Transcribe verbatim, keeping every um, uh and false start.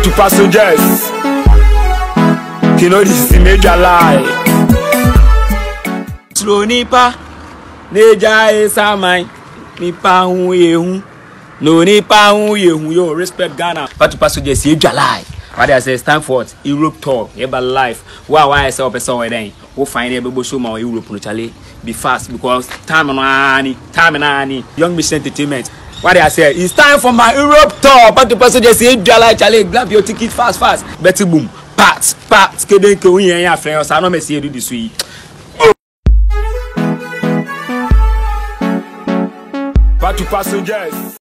to passengers. You know this is major lie. Slow nipa, neja esa mine. Nipa hu yehu, no nipa hu yehu. Yo, respect Ghana. But to passengers, major lie. What I say, it's time for what? Europe tour, Eba life. Why why I say up a song then? We'll find a baby show my Europe no chale. Be fast because time and ani, time and ani. Young Mission Entertainment. What I say, it's time for my Europe tour. But the passengers say, Jala chale, grab your ticket fast, fast. Betty boom, pat, pat. Kede ke uye ya friends. I know me see you do this way. But to passengers.